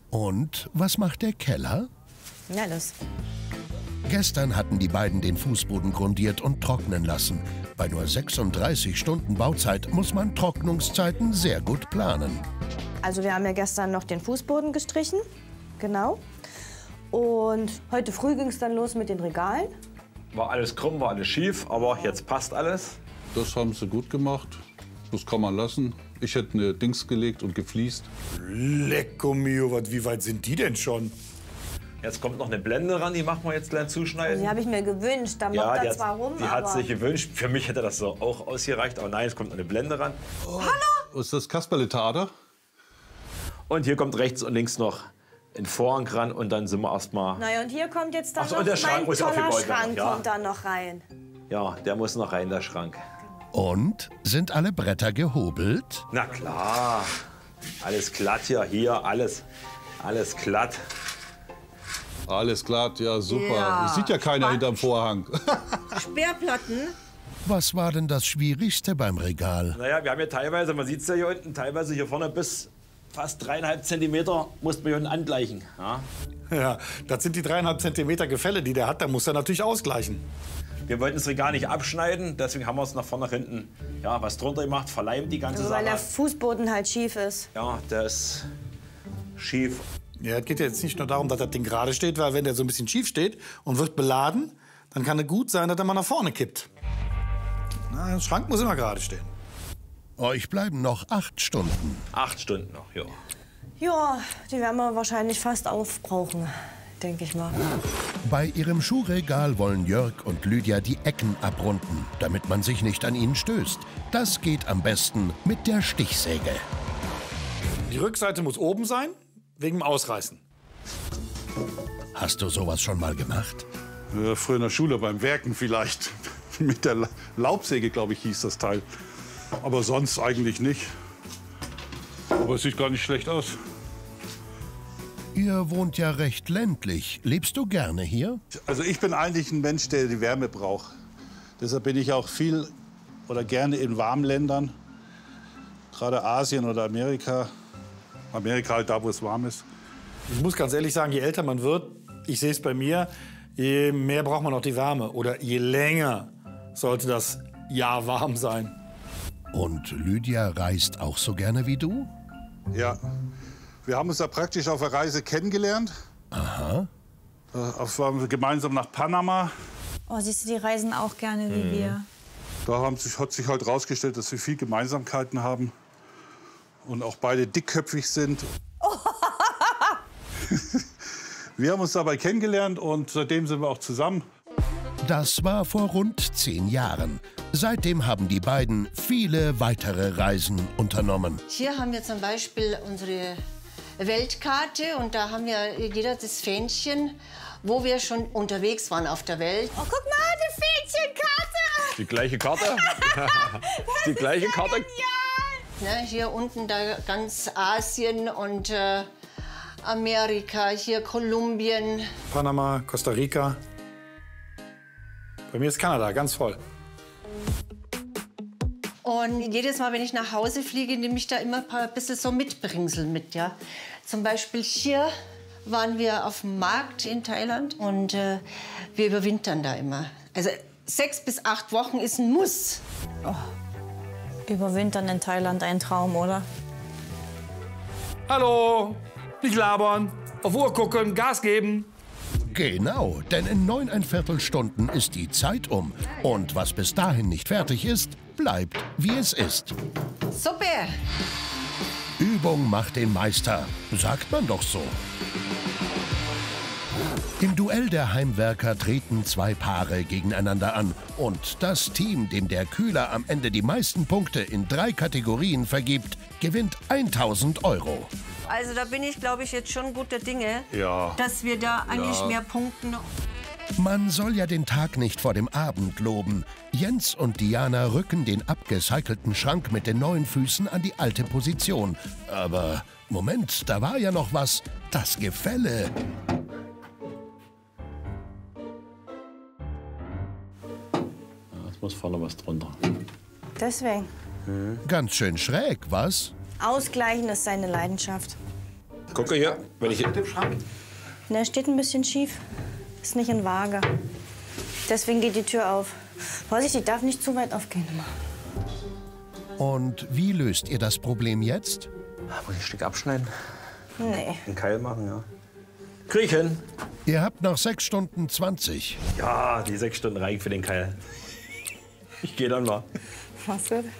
Und was macht der Keller? Ja, das. Gestern hatten die beiden den Fußboden grundiert und trocknen lassen. Bei nur 36 Stunden Bauzeit muss man Trocknungszeiten sehr gut planen. Also wir haben ja gestern noch den Fußboden gestrichen, genau. Und heute früh ging es dann los mit den Regalen. War alles krumm, war alles schief, aber jetzt passt alles. Das haben sie gut gemacht. Das kann man lassen. Ich hätte eine Dings gelegt und gefliest. Lecco mio, wie weit sind die denn schon? Jetzt kommt noch eine Blende ran, die machen wir jetzt gleich zuschneiden. Die habe ich mir gewünscht, da Ja, macht die er zwar rum, die hat aber... sich gewünscht. Für mich hätte das so auch ausgereicht, aber nein, es kommt noch eine Blende ran. Hallo! Ist das Kasperle-Tader? Und hier kommt rechts und links noch ein Vorhang ran und dann sind wir erstmal. Naja, und hier kommt jetzt dann Ach so, noch und der Schrank mein muss toller aufgebaut werden, Schrank ja. kommt dann noch rein. Ja, der muss noch rein, der Schrank. Und sind alle Bretter gehobelt? Na klar, alles glatt hier alles glatt. Alles glatt, ja super. Ja. Es sieht ja keiner hinterm Vorhang. Sperrplatten. Was war denn das Schwierigste beim Regal? Naja, wir haben hier teilweise, man sieht es ja hier unten, teilweise hier vorne bis fast 3,5 Zentimeter mussten wir hier unten angleichen. Ja. Ja, das sind die 3,5 Zentimeter Gefälle, die der hat. Da muss er natürlich ausgleichen. Wir wollten das Regal nicht abschneiden, deswegen haben wir es nach vorne nach hinten ja, was drunter gemacht, verleimt die ganze Also, weil der Sache. Fußboden halt schief ist. Ja, der ist schief. Ja, es geht jetzt nicht nur darum, dass das Ding gerade steht, weil wenn der so ein bisschen schief steht und wird beladen, dann kann es gut sein, dass er mal nach vorne kippt. Na, der Schrank muss immer gerade stehen. Euch bleiben noch 8 Stunden. 8 Stunden noch, ja. Ja, die werden wir wahrscheinlich fast aufbrauchen, denke ich mal. Bei ihrem Schuhregal wollen Jörg und Lydia die Ecken abrunden, damit man sich nicht an ihnen stößt. Das geht am besten mit der Stichsäge. Die Rückseite muss oben sein, wegen dem Ausreißen. Hast du sowas schon mal gemacht? Ja, früher in der Schule beim Werken vielleicht. Mit der Laubsäge, glaube ich, hieß das Teil. Aber sonst eigentlich nicht. Aber es sieht gar nicht schlecht aus. Ihr wohnt ja recht ländlich. Lebst du gerne hier? Also ich bin eigentlich ein Mensch, der die Wärme braucht. Deshalb bin ich auch viel oder gerne in warmen Ländern. Gerade Asien oder Amerika. Amerika halt da, wo es warm ist. Ich muss ganz ehrlich sagen, je älter man wird, ich sehe es bei mir, je mehr braucht man auch die Wärme. Oder je länger sollte das Jahr warm sein. Und Lydia reist auch so gerne wie du? Ja, wir haben uns da praktisch auf der Reise kennengelernt. Aha. Waren wir gemeinsam nach Panama. Oh, siehst du, die reisen auch gerne wie wir. Da hat sich halt rausgestellt, dass wir viel Gemeinsamkeiten haben. Und auch beide dickköpfig sind. Wir haben uns dabei kennengelernt und seitdem sind wir auch zusammen. Das war vor rund 10 Jahren. Seitdem haben die beiden viele weitere Reisen unternommen. Hier haben wir zum Beispiel unsere Weltkarte und da haben wir jeder das Fähnchen, wo wir schon unterwegs waren auf der Welt. Oh, guck mal, die Fähnchenkarte! Die gleiche Karte? Die gleiche Karte? Ne, hier unten da ganz Asien und Amerika, hier Kolumbien. Panama, Costa Rica. Bei mir ist Kanada ganz voll. Und jedes Mal, wenn ich nach Hause fliege, nehme ich da immer ein bisschen so Mitbringsel mit. Ja? Zum Beispiel hier waren wir auf dem Markt in Thailand und wir überwintern da immer. Also 6 bis 8 Wochen ist ein Muss. Überwintern in Thailand ein Traum, oder? Hallo, nicht labern, auf Uhr gucken, Gas geben. Genau, denn in 9,25 Stunden ist die Zeit um. Und was bis dahin nicht fertig ist, bleibt, wie es ist. Super! Übung macht den Meister, sagt man doch so. Im Duell der Heimwerker treten 2 Paare gegeneinander an. Und das Team, dem der Kühler am Ende die meisten Punkte in 3 Kategorien vergibt, gewinnt 1.000 €. Also da bin ich, glaube ich, jetzt schon guter Dinge, Ja. dass wir da eigentlich mehr punkten. Man soll ja den Tag nicht vor dem Abend loben. Jens und Diana rücken den abgecycelten Schrank mit den neuen Füßen an die alte Position. Aber Moment, da war ja noch was. Das Gefälle. Jetzt muss vorne was drunter. Deswegen. Ganz schön schräg, was? Ausgleichen ist seine Leidenschaft. Gucke hier, wenn ich... Mit dem Schrank? Der steht ein bisschen schief. Ist nicht in Waage. Deswegen geht die Tür auf. Vorsicht, die darf nicht zu weit aufgehen. Und wie löst ihr das Problem jetzt? Muss ich ein Stück abschneiden? Nee. Einen Keil machen, ja. Krieg ich hin. Ihr habt noch 6 Stunden 20. Ja, die 6 Stunden reichen für den Keil. Ich gehe dann mal. Was wird?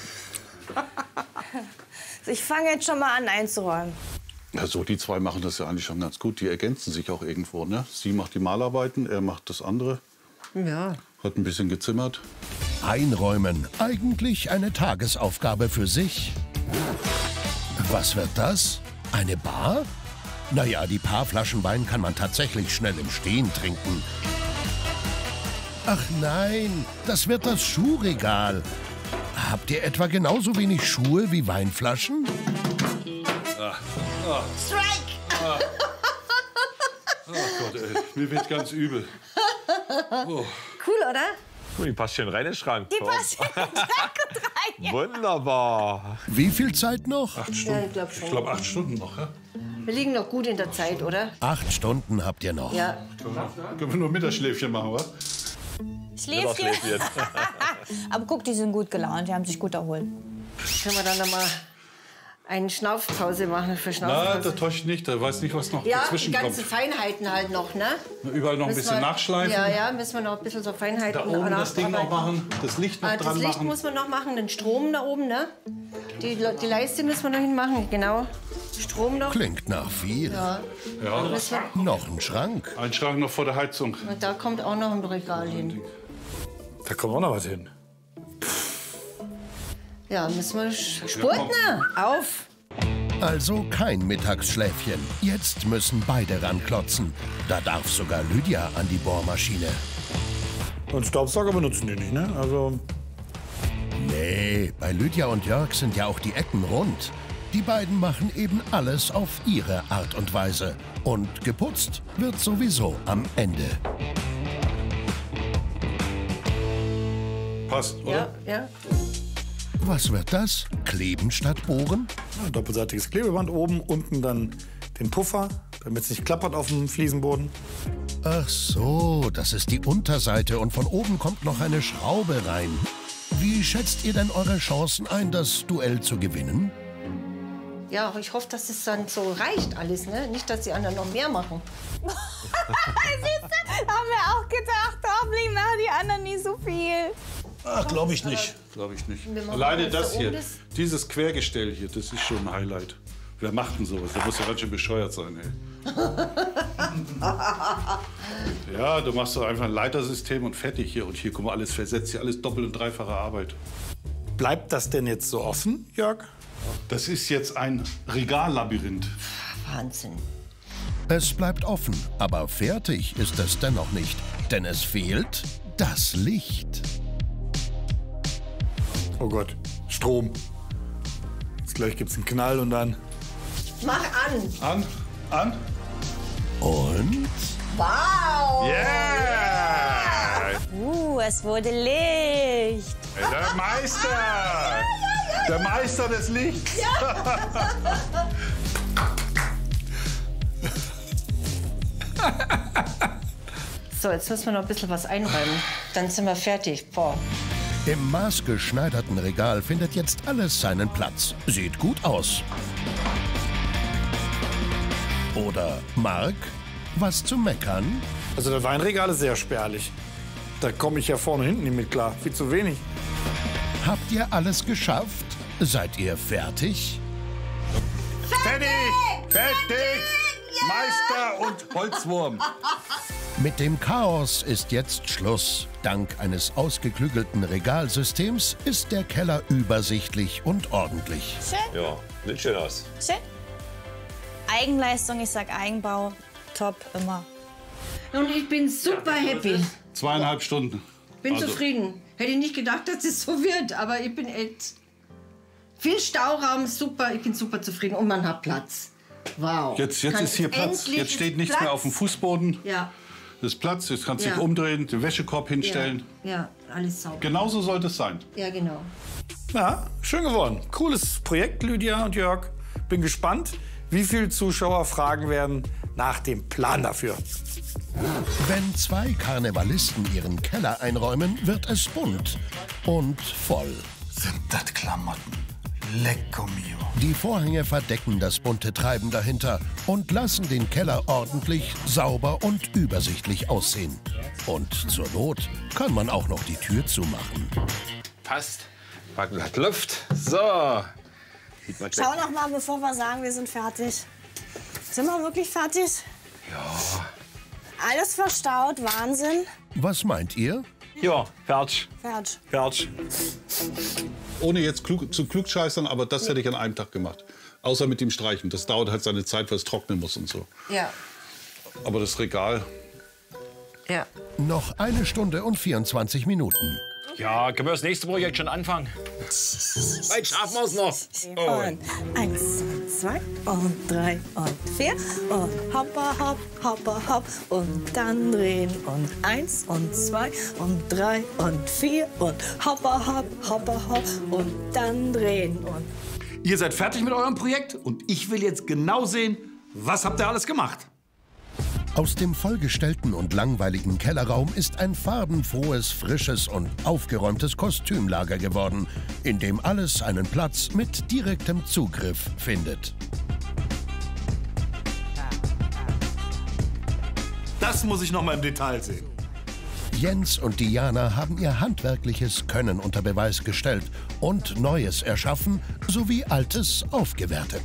Ich fange jetzt schon mal an einzuräumen. Ja, so, die zwei machen das ja eigentlich schon ganz gut. Die ergänzen sich auch irgendwo, ne? Sie macht die Malarbeiten, er macht das andere. Ja. Hat ein bisschen gezimmert. Einräumen. Eigentlich eine Tagesaufgabe für sich. Was wird das? Eine Bar? Naja, die paar Flaschen Wein kann man tatsächlich schnell im Stehen trinken. Ach nein, das wird das Schuhregal. Habt ihr etwa genauso wenig Schuhe wie Weinflaschen? Strike! Oh Gott, ey, mir wird ganz übel. Cool, oder? Die passt schön rein in den Schrank. Die passt in den Schrank rein. Wunderbar. Wie viel Zeit noch? 8 Stunden. Ja, ich glaub schon. Ich glaube 8 Stunden noch, ja? Wir liegen noch gut in der Zeit, oder? 8 Stunden habt ihr noch. Ja. Können wir nur Mittagsschläfchen machen, wa? Schläfchen. Aber guck, die sind gut gelaunt, die haben sich gut erholt. Können wir dann noch mal eine Schnaufpause machen für Na, Schnaufpause? der täuscht nicht, der weiß nicht, was noch Ja, die dazwischen ganzen kommt. Feinheiten halt noch, ne? Überall noch ein Müssen bisschen wir- nachschleifen. Ja, ja, müssen wir noch ein bisschen so Feinheiten Da oben das Ding noch nacharbeiten. machen, das Licht noch Das dran Licht machen. muss man noch machen, den Strom da oben, ne? Die Leiste müssen wir noch hinmachen, genau. Strom noch. Klingt nach viel. Ja. Müssen wir, Noch ein Schrank. Ein Schrank noch vor der Heizung. und da kommt auch noch ein Regal hin. Da kommt auch noch was hin. Ja, müssen wir spurten. Auf! Also kein Mittagsschläfchen. Jetzt müssen beide ranklotzen. Da darf sogar Lydia an die Bohrmaschine. Und Staubsauger benutzen die nicht, ne? Also, Nee, bei Lydia und Jörg sind ja auch die Ecken rund. Die beiden machen eben alles auf ihre Art und Weise. Und geputzt wird sowieso am Ende. Passt, Ja, oder? ja. Was wird das? Kleben statt bohren? ja, doppelseitiges Klebeband oben, unten dann den Puffer, damit es nicht klappert auf dem Fliesenboden. Ach so, das ist die Unterseite und von oben kommt noch eine Schraube rein. Wie schätzt ihr denn eure Chancen ein, das Duell zu gewinnen? Ja, ich hoffe, dass es dann so reicht alles, ne? Nicht, dass die anderen noch mehr machen. Haben wir auch gedacht, hoffentlich machen die anderen nicht so viel. Ach, glaube ich nicht. Glaube ich nicht. Wir machen Alleine alles das da hier, oben ist- dieses Quergestell hier, das ist schon ein Highlight. Wer macht denn sowas? Der muss ja ganz schön bescheuert sein, ey. Ja, du machst doch einfach ein Leitersystem und fertig hier. Und hier, guck mal, alles versetzt, hier alles doppelt- und dreifache Arbeit. Bleibt das denn jetzt so offen, Jörg? Das ist jetzt ein Regallabyrinth. Wahnsinn. Es bleibt offen, aber fertig ist es dennoch nicht. Denn es fehlt das Licht. Oh Gott, Strom. Jetzt gleich gibt's einen Knall und dann... Mach an! An. Und? Wow! Yeah! Es wurde Licht. Der Meister! Der Meister des Lichts! So, jetzt müssen wir noch ein bisschen was einräumen. Dann sind wir fertig. Boah. Im maßgeschneiderten Regal findet jetzt alles seinen Platz. Sieht gut aus. Oder Marc, was zu meckern? Also das Weinregal ist sehr spärlich. Da komme ich ja vorne und hinten nicht mit klar. Viel zu wenig. Habt ihr alles geschafft? Seid ihr fertig? Fertig! Fertig! Meister und Holzwurm. Mit dem Chaos ist jetzt Schluss. Dank eines ausgeklügelten Regalsystems ist der Keller übersichtlich und ordentlich. Schön, Ja, sieht schön aus. schön. Eigenleistung, ich sag Eigenbau, top, immer. Und ich bin super happy. 2,5 Stunden. Bin Also- zufrieden. Hätte ich nicht gedacht, dass es so wird, aber ich bin echt... Viel Stauraum, super, ich bin super zufrieden und man hat Platz. Wow. Jetzt Kann ist hier Platz. endlich Jetzt steht nichts Platz. mehr auf dem Fußboden. Ja, Das ist Platz, jetzt kannst du Ja. dich umdrehen, den Wäschekorb ja, hinstellen. ja, alles sauber. Genauso sollte es sein. Ja, genau. Ja, schön geworden. Cooles Projekt, Lydia und Jörg. Bin gespannt, wie viele Zuschauer fragen werden nach dem Plan dafür. Wenn 2 Karnevalisten ihren Keller einräumen, wird es bunt und voll. Sind das Klamotten? Lecco mio. Die Vorhänge verdecken das bunte Treiben dahinter und lassen den Keller ordentlich, sauber und übersichtlich aussehen. Und zur Not kann man auch noch die Tür zumachen. Passt. Backen hat Luft. So. Sieht man Schau noch mal, bevor wir sagen, wir sind fertig. Sind wir wirklich fertig? Ja. Alles verstaut, Wahnsinn. Was meint ihr? Ja, fertig. Fertig. Fertig. Ohne jetzt zu klugscheißern, aber das hätte ich an einem Tag gemacht. Außer mit dem Streichen. Das dauert halt seine Zeit, weil es trocknen muss und so. Ja. Aber das Regal... Ja. Noch 1 Stunde und 24 Minuten. Ja, können wir das nächste Projekt schon anfangen? Weit schaffen wir es noch. Und 1, 2 und 3 und 4 und hoppa hopp, hoppa hopp und dann drehen und 1 und 2 und 3 und 4 und hoppa hopp, hoppa hopp und dann drehen und... Ihr seid fertig mit eurem Projekt und ich will jetzt genau sehen, was habt ihr alles gemacht? Aus dem vollgestellten und langweiligen Kellerraum ist ein farbenfrohes, frisches und aufgeräumtes Kostümlager geworden, in dem alles einen Platz mit direktem Zugriff findet. Das muss ich noch mal im Detail sehen. Jens und Diana haben ihr handwerkliches Können unter Beweis gestellt und Neues erschaffen sowie Altes aufgewertet.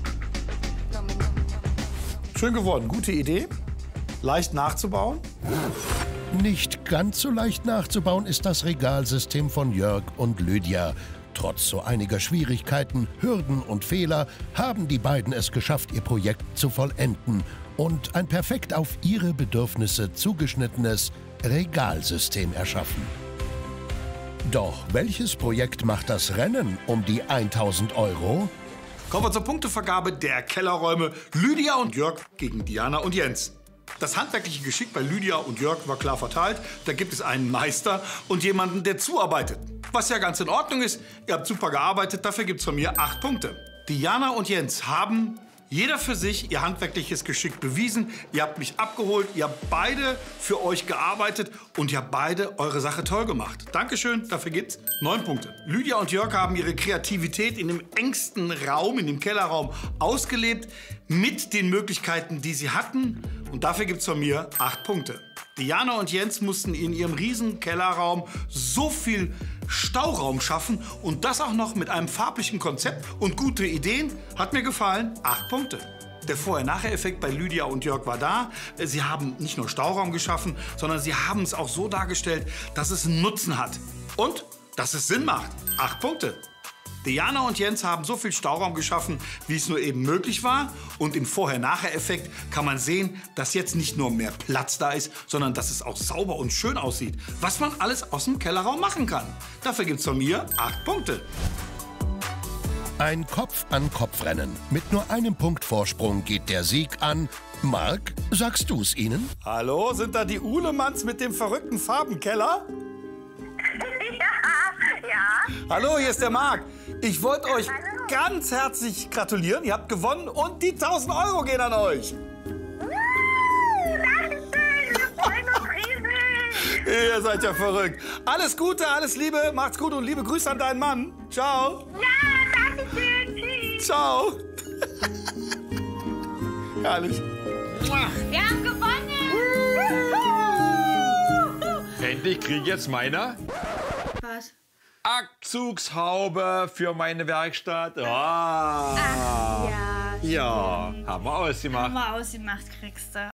Schön geworden, gute Idee. Leicht nachzubauen. Nicht ganz so leicht nachzubauen ist das Regalsystem von Jörg und Lydia. Trotz so einiger Schwierigkeiten, Hürden und Fehler haben die beiden es geschafft, ihr Projekt zu vollenden und ein perfekt auf ihre Bedürfnisse zugeschnittenes Regalsystem erschaffen. Doch welches Projekt macht das Rennen um die 1.000 €? Kommen wir zur Punktevergabe der Kellerräume. Lydia und Jörg gegen Diana und Jens. Das handwerkliche Geschick bei Lydia und Jörg war klar verteilt. Da gibt es einen Meister und jemanden, der zuarbeitet. Was ja ganz in Ordnung ist. Ihr habt super gearbeitet, dafür gibt es von mir 8 Punkte. Diana und Jens haben jeder für sich ihr handwerkliches Geschick bewiesen. Ihr habt mich abgeholt, ihr habt beide für euch gearbeitet und ihr habt beide eure Sache toll gemacht. Dankeschön, dafür gibt's 9 Punkte. Lydia und Jörg haben ihre Kreativität in dem engsten Raum, in dem Kellerraum ausgelebt, mit den Möglichkeiten, die sie hatten. Und dafür gibt's von mir 8 Punkte. Diana und Jens mussten in ihrem riesen Kellerraum so viel Stauraum schaffen und das auch noch mit einem farblichen Konzept und gute Ideen. Hat mir gefallen, 8 Punkte. Der Vorher-Nachher-Effekt bei Lydia und Jörg war da. Sie haben nicht nur Stauraum geschaffen, sondern sie haben es auch so dargestellt, dass es einen Nutzen hat. Und dass es Sinn macht. 8 Punkte. Diana und Jens haben so viel Stauraum geschaffen, wie es nur eben möglich war. Und im Vorher-Nachher-Effekt kann man sehen, dass jetzt nicht nur mehr Platz da ist, sondern dass es auch sauber und schön aussieht. Was man alles aus dem Kellerraum machen kann. Dafür gibt es von mir 8 Punkte. Ein Kopf-an-Kopf-Rennen. Mit nur einem Punkt Vorsprung geht der Sieg an. Marc, sagst du's ihnen? Hallo, sind da die Uhlemanns mit dem verrückten Farbenkeller? Ja. Hallo, hier ist der Marc. Ich wollte euch ganz herzlich gratulieren. Ihr habt gewonnen und die 1.000 € gehen an euch. Dankeschön, wir freuen uns riesig. Ihr seid ja verrückt. Alles Gute, alles Liebe, macht's gut und liebe Grüße an deinen Mann. Ciao. Ja, danke schön. Tschüss. Ciao. Herrlich. Wir haben gewonnen. Endlich kriege ich jetzt meine Was? Abzugshaube für meine Werkstatt. Ja. Ja, haben wir ausgemacht. Haben wir ausgemacht, kriegst du.